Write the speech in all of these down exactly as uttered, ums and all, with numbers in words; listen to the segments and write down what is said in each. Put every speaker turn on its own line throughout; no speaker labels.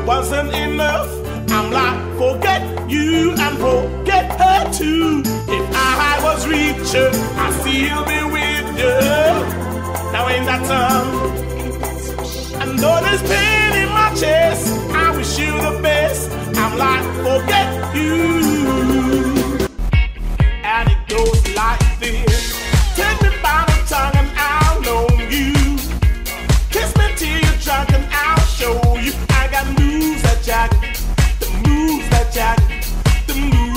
wasn't enough. I'm like, forget you and forget her too. If I was richer, I'd still be with you. Now ain't that some? I know there's pain in my chest. I wish you the best. I'm like, forget you. And it goes like this. Take me by the tongue and I'll know you. Kiss me till you're drunk and I'll show you. I got moves that jack, the moves that jack, the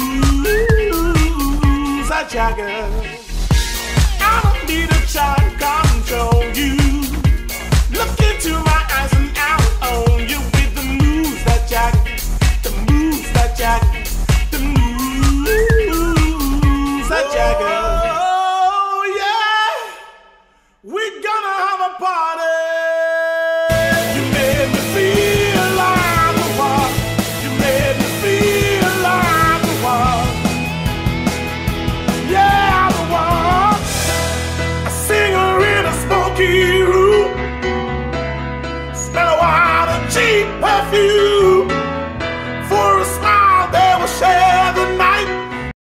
moves that jagger. I don't need a child to control you. Look into my eyes and I'll own you with the moves that jack, the moves that jack, the moves that jagger. Oh yeah, we're gonna have a party. You made me feel like a walk. You made me feel like a walk. Yeah, the walk. A singer in a smoky room. Smell a while of cheap perfume.